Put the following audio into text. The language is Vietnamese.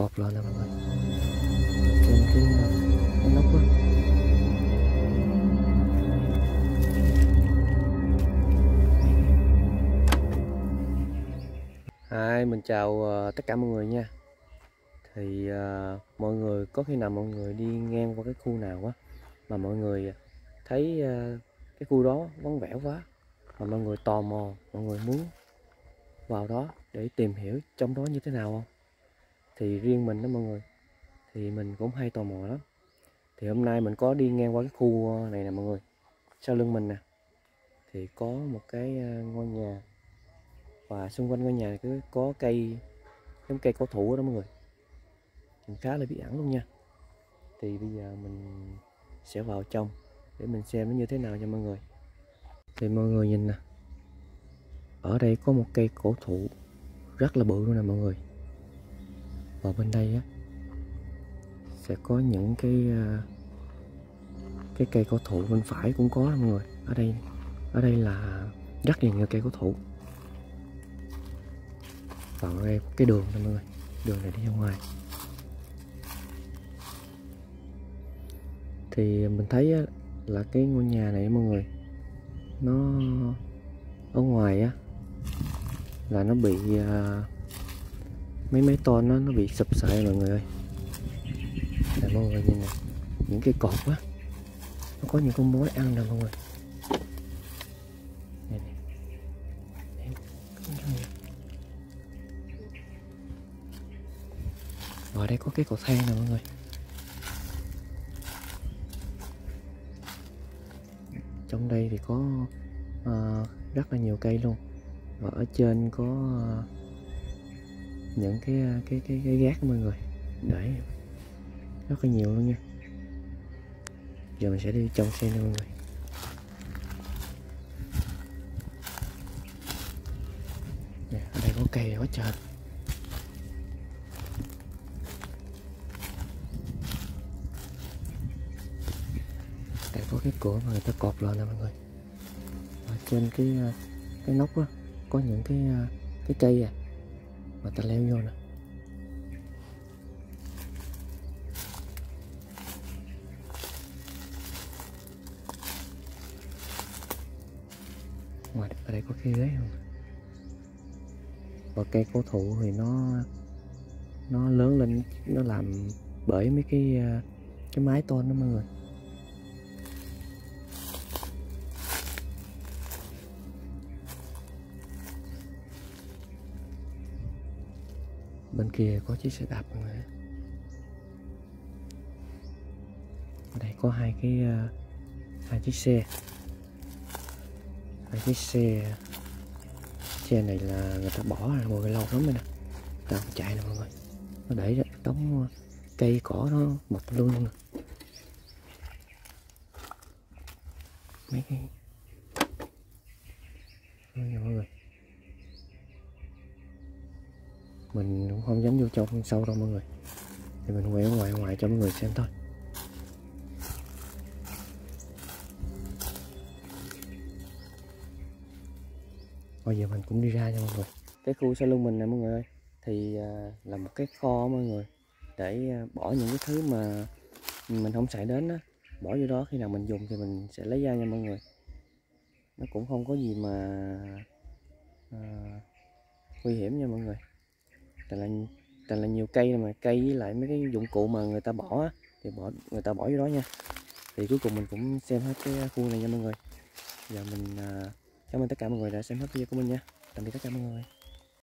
cột lên nè mọi người, trên cái nóc á. Mình chào tất cả mọi người nha. Thì mọi người có khi nào mọi người đi ngang qua cái khu nào á mà mọi người thấy cái khu đó vắng vẻ quá, mà mọi người tò mò, mọi người muốn vào đó để tìm hiểu trong đó như thế nào không? Thì riêng mình đó mọi người, thì mình cũng hay tò mò lắm. Thì hôm nay mình có đi ngang qua cái khu này nè mọi người. Sau lưng mình nè thì có một cái ngôi nhà, và xung quanh ngôi nhà cứ có cây giống cây cổ thụ đó mọi người, mình khá là bí ẩn luôn nha. Thì bây giờ mình sẽ vào trong để mình xem nó như thế nào cho mọi người. Thì mọi người nhìn nè, ở đây có một cây cổ thụ rất là bự luôn nè mọi người. Và bên đây á sẽ có những cái cây cổ thụ bên phải cũng có đó mọi người. Ở đây là rất nhiều cây cổ thụ. Và ở đây có cái đường nè mọi người, đường này đi ra ngoài. Thì mình thấy á, là cái ngôi nhà này mọi người, nó ở ngoài á là nó bị mấy mái tôn nó bị sụp sệ mọi người ơi. Để mọi người nhìn nè, những cái cột á nó có những con mối ăn nè mọi người. Đây nè. Ở đây có cái cầu thang nè mọi người. Trong đây thì có rất là nhiều cây luôn. Và ở trên có những cái gác mọi người, để rất là nhiều luôn nha. Giờ mình sẽ đi trong xem nha mọi người. Nè, ở đây có cây quá trời. Đây có cái cửa mà người ta cột lên nè mọi người. Ở trên cái nóc á có những cái cây mà ta leo vô nè. Ngoài ở đây có cái ghế không? Và cây cổ thụ thì nó lớn lên, nó làm bởi mấy cái mái tôn đó mọi người. Bên kia có chiếc xe đạp mọi người. Ở đây có hai chiếc xe. Hai chiếc xe này là người ta bỏ ra ngồi lâu lắm rồi nè, tao chạy nè mọi người. Nó để ra đống cây cỏ nó mọc luôn nè. Mấy cái nha mọi người. Mình cũng không dám vô trong sâu đâu mọi người, thì mình quay ở ngoài cho mọi người xem thôi. Bây giờ mình cũng đi ra nha mọi người. Cái khu sau lưng mình nè mọi người ơi, thì là một cái kho mọi người, để bỏ những cái thứ mà mình không xài đến á, bỏ vô đó, khi nào mình dùng thì mình sẽ lấy ra nha mọi người. Nó cũng không có gì mà nguy hiểm nha mọi người. Tại là nhiều cây mà cây với lại mấy cái dụng cụ mà người ta bỏ á, thì người ta bỏ vô đó nha. Thì cuối cùng mình cũng xem hết cái khu này nha mọi người. Giờ mình cảm ơn tất cả mọi người đã xem hết video của mình nha. Tạm biệt tất cả mọi người.